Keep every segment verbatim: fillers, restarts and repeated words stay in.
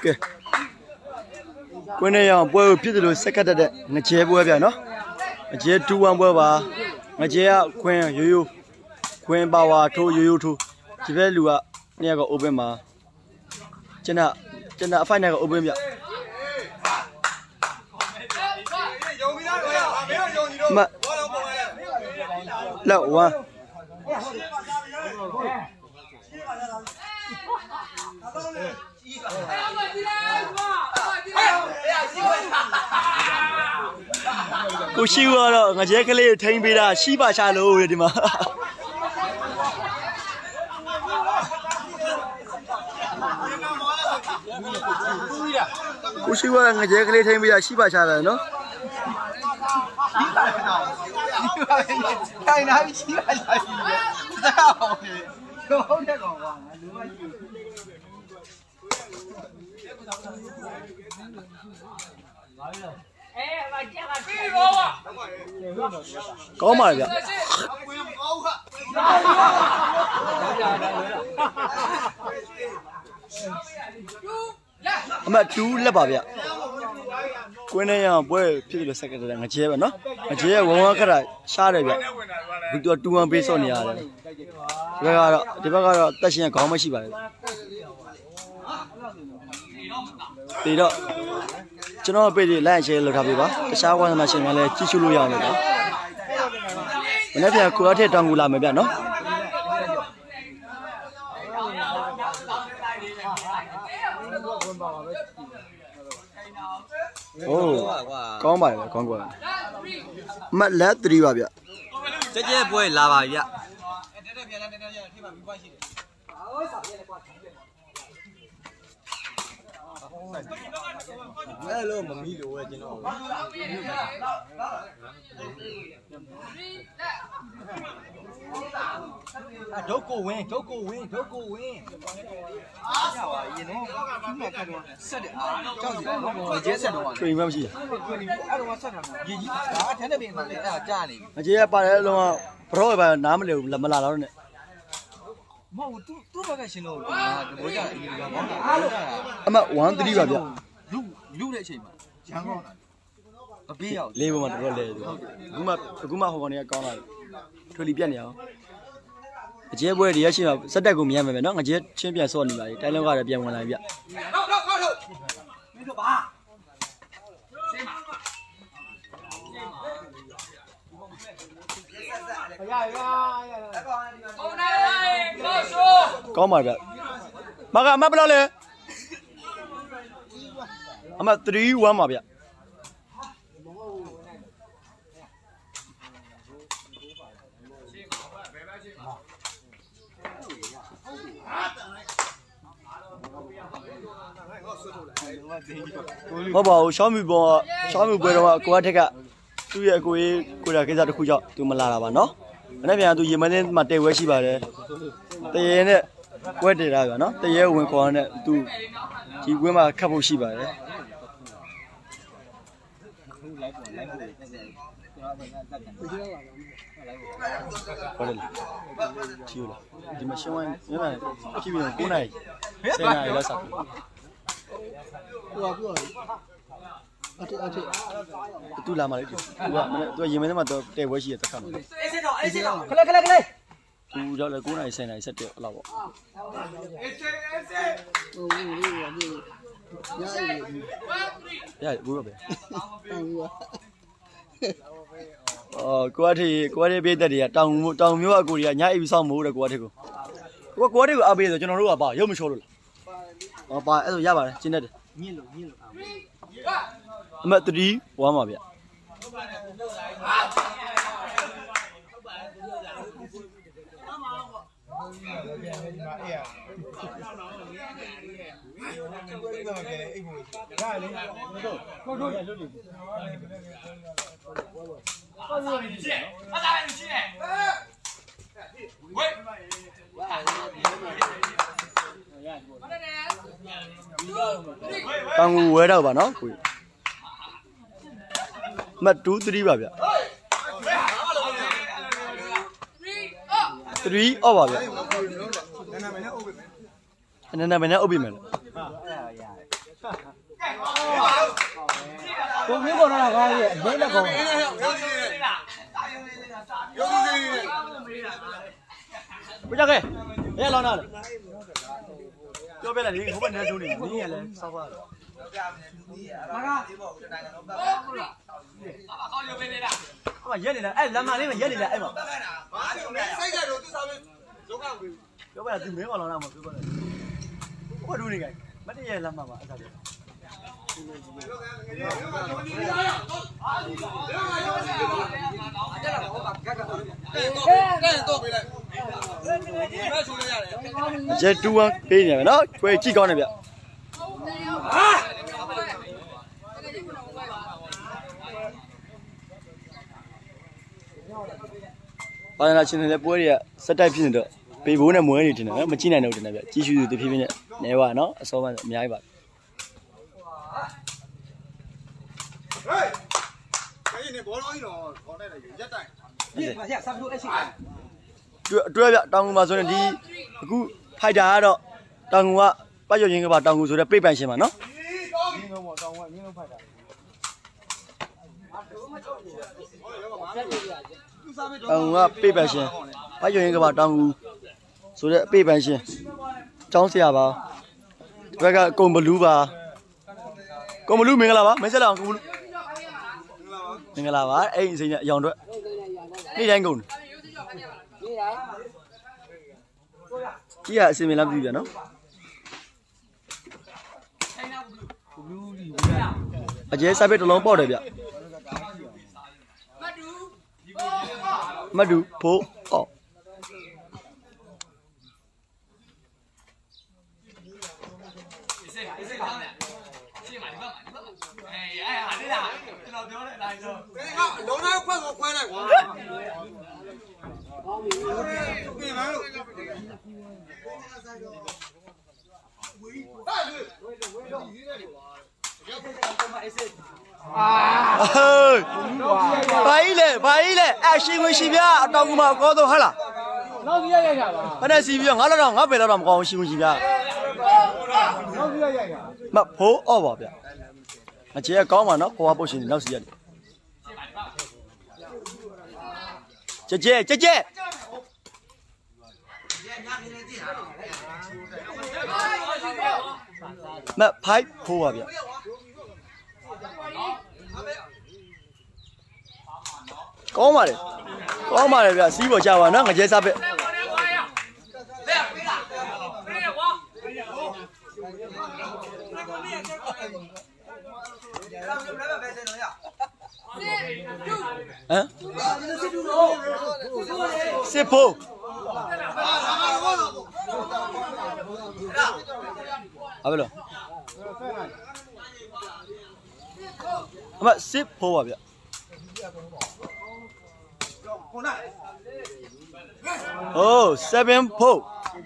Okay. When I am boy, people second that Nache Boyano. A J two one Boba, Najea, Queen, you, Queen Bawa, told you to Tivelua, near Obama. Jenna, Jenna, find out Obama. No one. Kushiwa, a jackal, ten bida, Shiba Shalo, Redima. Kushiwa, a jackal, ten bida, Shiba Shalo, no? I know she có mà vậy mà chú là bà vậy quên này à bữa phía dưới sạc cái này ngay chế vậy nó ngay chế vòng hoa cái này xa đấy vậy bây giờ tu ăn bê sô này à đấy bây giờ thì bây giờ tất nhiên có mấy gì vậy thì đó cho nó bây giờ lại chơi lượt học吧sao quan là chơi mà lại chỉ chịu lùi nữa mình nói bây cô ở đây đang ngủ làm mấy bạn nó ô có bài là con của mà lẽ tùy vào vậy 这这不会拉吧呀哎，老没米了，真的。啊，都过稳，都过稳，都过稳。啊，一弄，你那看着，是的啊，这样子，我接受的话。 对，没问题。 哎，我说什么？一一，啊，天那边嘛，哎，家里。 那这把那种不知道吧，拿不了，拿不拉到呢。 冇，都都把个行了，我家一个忙的。 啊嘛，往这里边边。 录录的钱嘛，香港的，必要。 လေးဘုံမှာတော့လဲတယ်အခုမှအခုမှဟိုကောင်တွေကကောင်းလာတယ်ထွေလီပြက်နေအောင်အကျဲပွဲတွေရရှိမှာစက်တက်ကိုမြင်ရမယ်နော်ငကျဲချင်းပြန်စော့နေပါလေတိုင်းလုံးကလည်းပြန်ဝင်လာပြီဗျဟုတ်ဟုတ်ဟုတ်ဟုတ်မင်းတို့ပါစေးမှာရရရကောင်းပါဗျမကအမဘယ်လောက်လဲအမthree oneပါဗျဟုတ်ပါဘူးရှောင်းမီပေါ်ရှောင်းမီပွဲတော့ကိုကထက်ကသူ့ရဲ့ကိုရေးကိုရာကိစ္စတစ်ခုကြောင့်သူမလာတာပါနော်။အဲ့ဒါပြန်သူရေမင်းမှာတဲဝဲရှိပါတယ်။တရေနဲ့ပွဲတည်တာဗျာနော်။တရေဝင်ခေါ်တဲ့သူဒီကွင်းမှာခတ်ဖို့ရှိပါတယ်။ဟုတ်တယ်။ကြည့်လို့ဒီမှာရှင်းဝိုင်းညနေကြည့်ပြီးတော့9နာရီ10နာရီလောက်ဆက်ပြီ။ဟိုကပြောအထက်အထက်တူလာမလေးတူသူကမနေ့သူရေမင်းထဲမှာတော့တဲဝဲရှိရတက်ခါမှာအေးစစ်တော့အေးစစ်တော့ခလက်ခလက်ခလက်သူရောက်လဲ9နာရီ10နာရီဆက်တယ်အဲ့လောက်ပေါ့အေးစစ်အေးစစ်ဟိုလေးလေးရပြီရရဘူးပဲအော်ကိုအထေကိုအထေပြည်သက်တွေကတောင်တောင်မျိုးအကိုတွေကညအိပ်ပြီးစောင့်မို့တဲ့ကိုအထေကိုကိုကိုအထေကိုအားပေးဆိုကျွန်တော်တို့ကပါရုပ်မလျှော်လို့လားဟောပါအဲ့ဆိုရပါတယ်ကျင်းတတ်တယ်ညစ်လို့ညစ်လို့အမတ်three oneပါဗျတောင်ငူဝဲတော့ပါနော်ကိုမတ်two threeပါဗျthreeအော်ပါဗျနည်းနည်းမနဲ့အုပ်ပြီမယ်နည်းနည်းမနဲ့အုပ်ပြီမယ်ကိုမျိုးပေါ်တော့ကောင်းရဲ့ဒိတ်လက်ကောင်不叫给，哎，老哪了？要不然你后边那兄弟，你也来烧饭了。我爷爷来，哎，咱妈那边爷爷来，哎嘛。要不然就没我老那么，我住那个，没得爷咱妈嘛，啥的。这猪啊，别人那会几高那边。把那现在在玻璃实在平的，被窝那摸你真的，没进来那真的别，继续的批评的，那话喏，烧饭面一把。哎，这一年包了一笼，包来了有一袋。你发现差不多一千。主主要别，当我嘛说的第一，个拍家的，当我把有人个把当我说的背半些嘛喏。你个我当我，你个拍家。当我背半些，把有人个把当我说的背半些，涨些吧，这个公不路吧，公不路没个了吧？没事了，公不路。那个啦吧，哎，现在养着，你两公。几下是没拿对的喏。而且三百多笼包的边。มาดูโผออก龙那快我快来我。ဘာကြီးလဲဘာကြီးလဲအရှင်ဝင်ရှင်ပြအတောင်ကမှအကောတော့ဟာလားနောက်ပြရရရပါခဏစီပြီးငါတော့ငါပဲတော့မကောင်းရှင်ဝင်ရှင်ပြနောက်ပြရရရမဖိုးအော့ပါဗျအကျေကောင်းပါနော်ဟိုကပုတ်ရှင်နောက်စီရတယ်ကြဲကြဲကြဲကြဲမဖိုက်ဖိုးပါဗျကောင်းပါလေကောင်းပါလေဗျစီးပေါ်ကြပါနော်ငကြဲစားပဲဟမ်စစ်ဖို့ဟာဘယ်လိုအမစစ်ဖို့ပါဗျOh, seven four.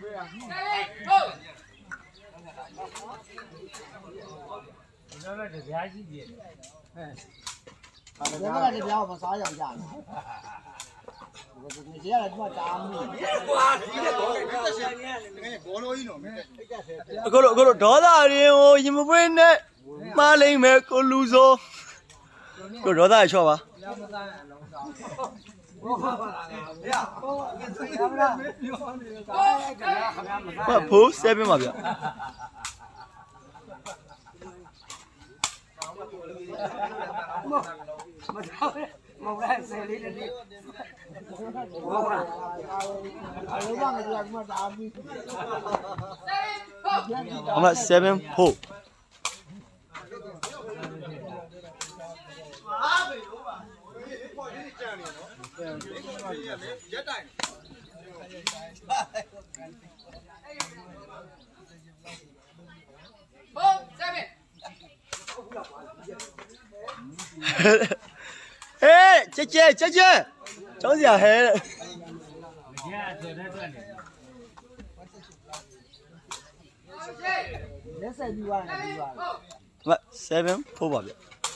Kalau kalau dosa ni, oh, ini mungkin ni maling mereka luso. Kalau dosa itu apa? Mà phố xe bên mà vậy? Mà xe bên phố. Ê, chết chết chết chết, cháu gì à hết? Vậy, seven four bảo vậy.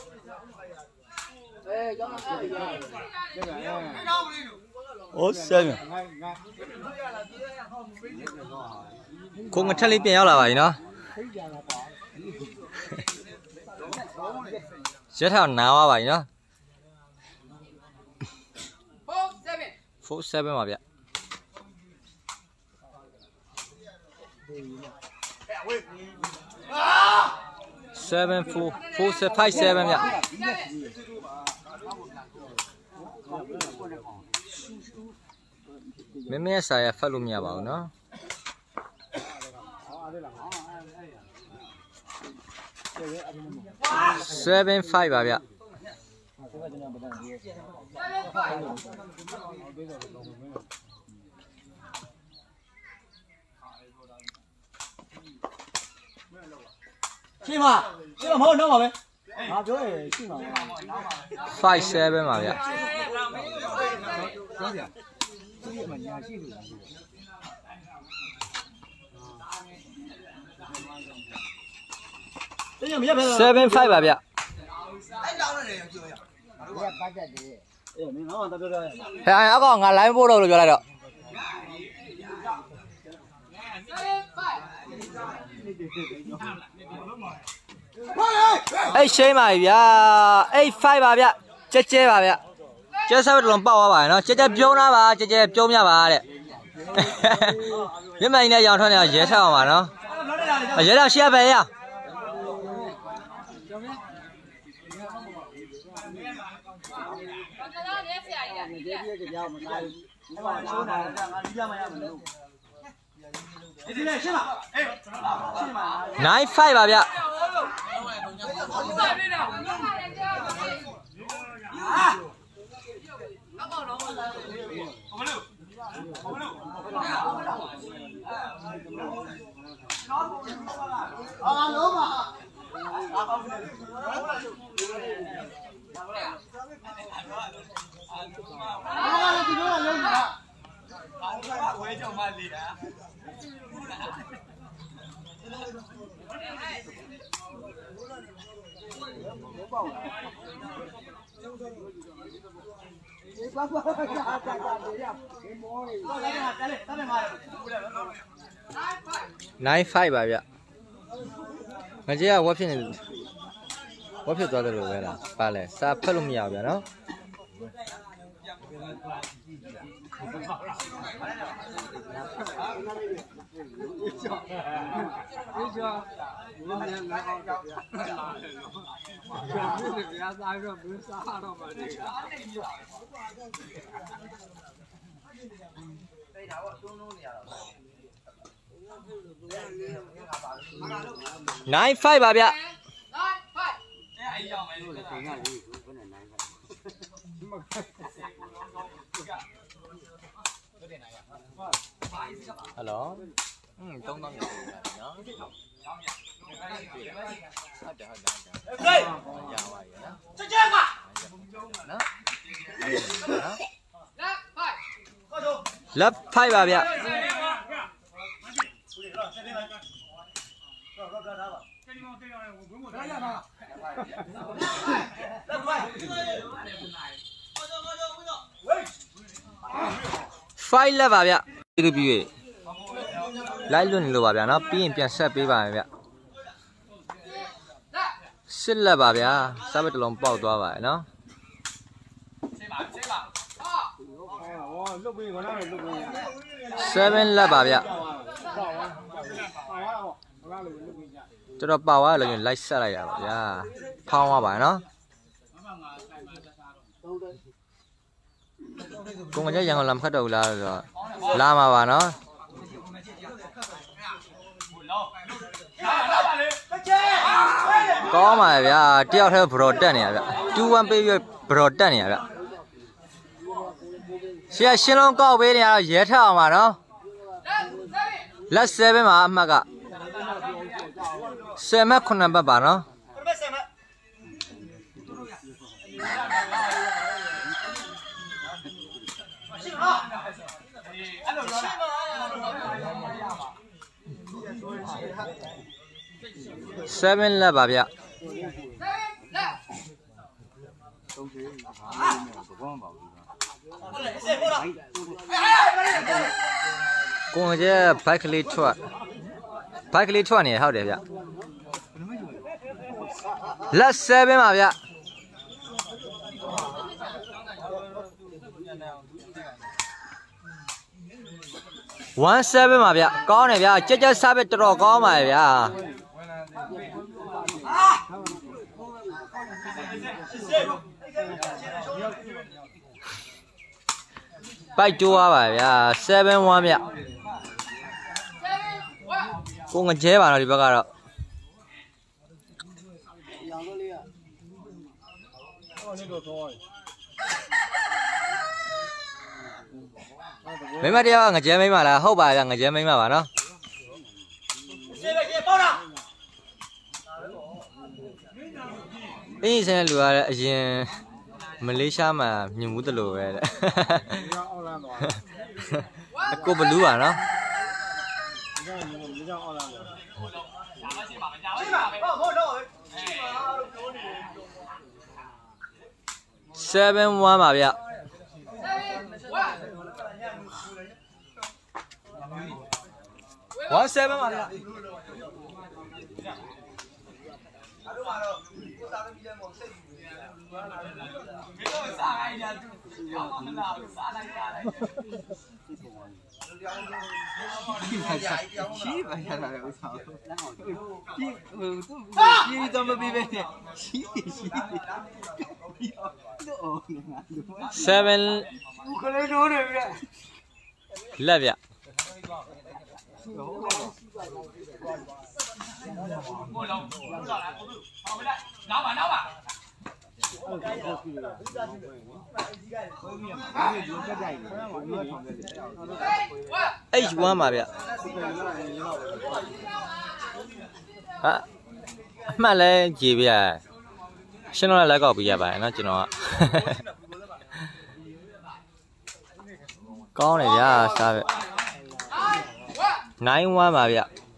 Ủa seven. Cũng một trăm lý tiền nhau là vậy nó. Chết hả nào vậy nhá. Four seven mà vậy. Seven four four five seven vậy. Mấy mấy sai phát luôn nhà bảo nó. Seven five bà vậy. Chi mà, chi mà món đâu mà vậy? À chỗ này chi mà. Five seven mà vậy. Seven five bà vậy. Thế ai có ngàn lái mua đâu được lại được. Eight sáu mà vậy, eight five bà vậy, chết chết bà vậy, chết sao được bao bà nó, chết chết biếu nó bà, chết chết biếu nha bà đấy. Nhưng mà anh này dòng thôi này dễ sao mà nó, dễ đâu xe về à? Nine five bà vậy. Nine five bà vậy. Ngày trước tôi phải nên tôi phải做得了喂啦，罢了，啥拍都没有呗喏。Nine five bà vậy. Hello. Ừ, trong năm nhớ. Lấp phai bà vậy. Phai là bà vậy. Đi đi. Lại luôn luôn bà vậy nó pin pin sắp bị bà vậy. Xin là bà vậy, sao bây giờ lòng bao to vậy nó? Seven là bà vậy. Cho nó bao á là nhìn lại sao lại vậy? Phong hoa bà nó. Cũng có nhớ rằng làm khách đầu là rồi, làm mà bà nó. Có mà vậy, treo theo protein này vậy, two one baby protein này vậy. Xe xin lỗi cao bé này dễ thao mà nó. Lát xe bên mà mà cả. Xe mất không nằm bà nó. Seven là bà vậy. Cũng chứ bike lý thua, bike lý thua này hao đẹp vậy. လက်ဆယ်ပင်ပါဗျဝမ်ဆယ်ပင်ပါဗျကောင်းတယ်ဗျကြက်ကြက်စားပဲတော်တော်ကောင်းပါရဲ့ဗျာပိုက်တိုးသွားပါဗျာเซเว่นoneဗျကိုငကျဲပါတော့ဒီဘက်ကတော့မိမတရားငကျဲမိမလားဟုတ်ပါဗျာငကျဲမိမပါနော်အင်းစင်းလူရတဲ့အရင်မလေးရှားမှာမြင်မှုတလို့ပဲတဲ့အကိုဘလူးပါနော်seven oneပါဗျone sevenပါဗျရှိပါရတာဥစားဒီဟိုသူဒီတော့မပြီးပဲရှိရှိseven ခလေးတို့နေပြီလက်ဗျH one ပါဗျဟာအမှတ်လဲကြည်ပြရှင်းတော့လက်ကောက်ပြရပါတယ်เนาะကျွန်တော်ကကောင်းတယ်ဗျာစားဗျnine oneပါဗျ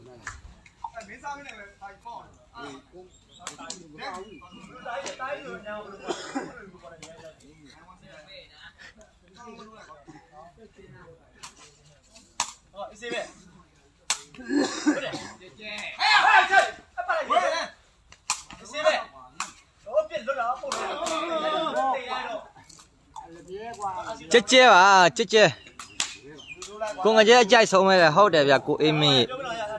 ကြက်ကြဲပါကြက်ကြဲကိုငကြဲအကြိုက်ဆုံးပဲလေဟုတ်တယ်ဗျကိုအေးမင်း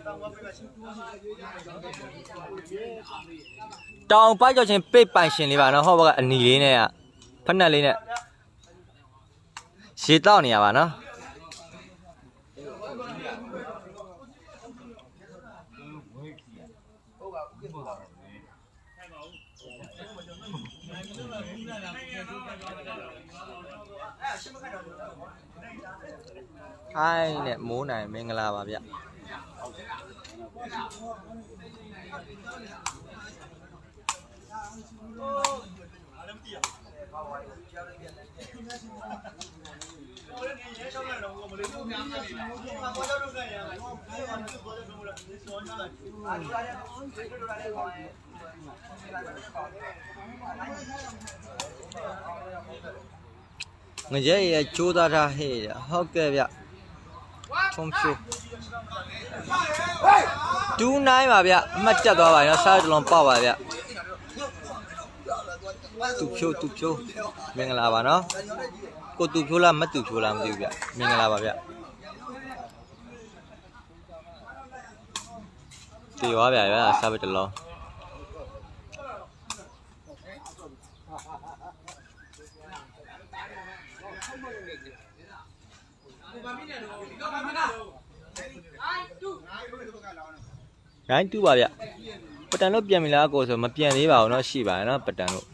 တောင်ပိုက်ကြောက်ချင်းပိတ်ပိုင်ရှင်လေးပါနော်ဟုတ်ပါကအနီလေးနဲ့ကဖက်နှက်လေးနဲ့ရေတောက်နေရပါနော်အိုင်းနဲ့မိုးနိုင်မင်္ဂလာပါဗျငရဲရဲ့ကြိုးသားထားဟဲ့ဟုတ်ကဲ့ဗျချုံဖြူtwo nineပါဗျအမှတ်တက်သွားပါနော်စားတလုံးပေါက်ပါဗျတူဖြိုးတူဖြိုးမင်္ဂလာပါနော်ကိုတူဖြိုးလားမတူဖြိုးလားမသိဘူးဗျမင်္ဂလာပါဗျတေရောဗျဗျစားပဲတလုံးnine twoပါဗျပတန်လို့ပြန်ပြီလားကိုဆိုမပြန်သေးပါဘူးเนาะရှိပါရဲ့เนาะပတန်လို့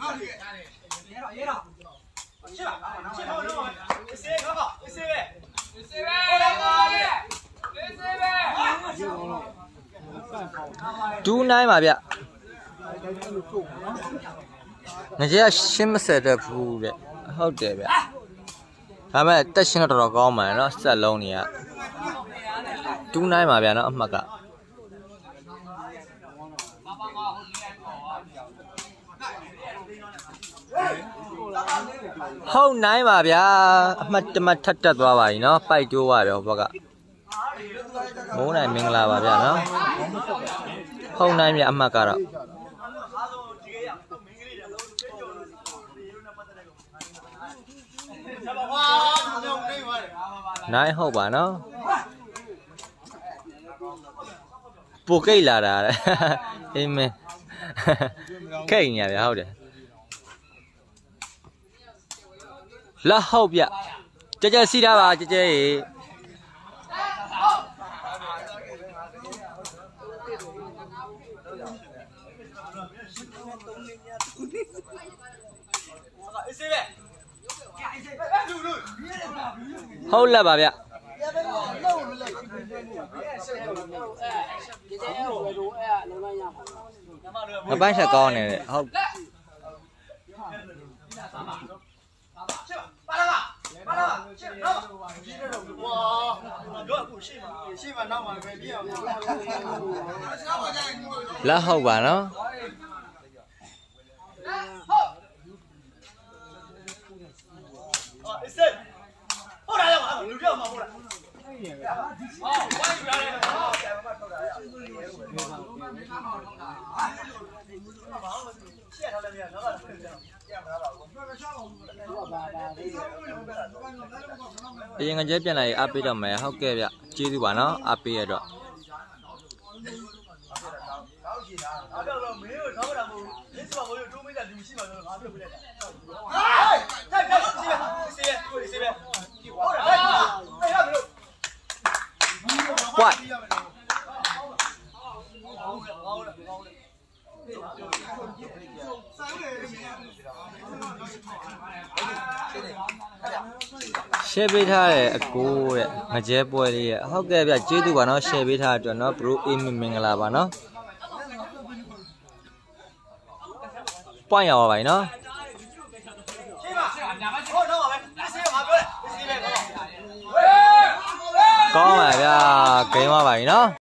two nineပါဗျငကြဲရှင်းမဆက်တတ်ဘူးတဲ့ဟုတ်တယ်ဗျဒါမဲ့တက်ရှင်းတော့တော်တော်ကောင်းပါရဲ့เนาะစက်လုံးတွေကtwo nineပါဗျာเนาะအမှတ်ကဟုတ်နိုင်ပါဗျာအမှတ်တမထက်တက်သွားပါပြီเนาะပိုက်တိုးပါဗျာဘက်ကမိုးနိုင်မင်္ဂလာပါဗျာเนาะဟုတ်နိုင်မြအမှတ်ကတော့နိုင်ဟုတ်ပါနော်ပိုကိတ်လာတာတဲ့အေးမင်းခိတ်နေရဗျာဟုတ်တယ်လက်ဟုတ်ဗျကြကြစီတာပါကြကြရေဟုတ်လားပါဗျမပန်းချက်ကောင်းနေတယ်ဟုတ်လက်ဟုတ်ပါနော်ဟုတ်တယ်ဟုတ်တယ်လူပြောမှာဟုတ်လားအရင်ကကြက်ပြန်လာရင်အားပေးတော့မယ်ဟုတ်ကဲ့ဗျကျေးဇူးပါနော်အားပေးရတော့ကွာရှယ်ပေးထားတယ်အကိုတဲ့ငကြဲပွဲလေးရဲ့ဟုတ်ကဲ့ဗျကျေးဇူးပါနော်ရှယ်ပေးထားတဲ့အတွက်နော်ဘရိုအေးမင်္ဂလာပါနော်ပွိုင်းရပါပါနော်ကောင်းပါဗျာဂိမ်းပါပါနော်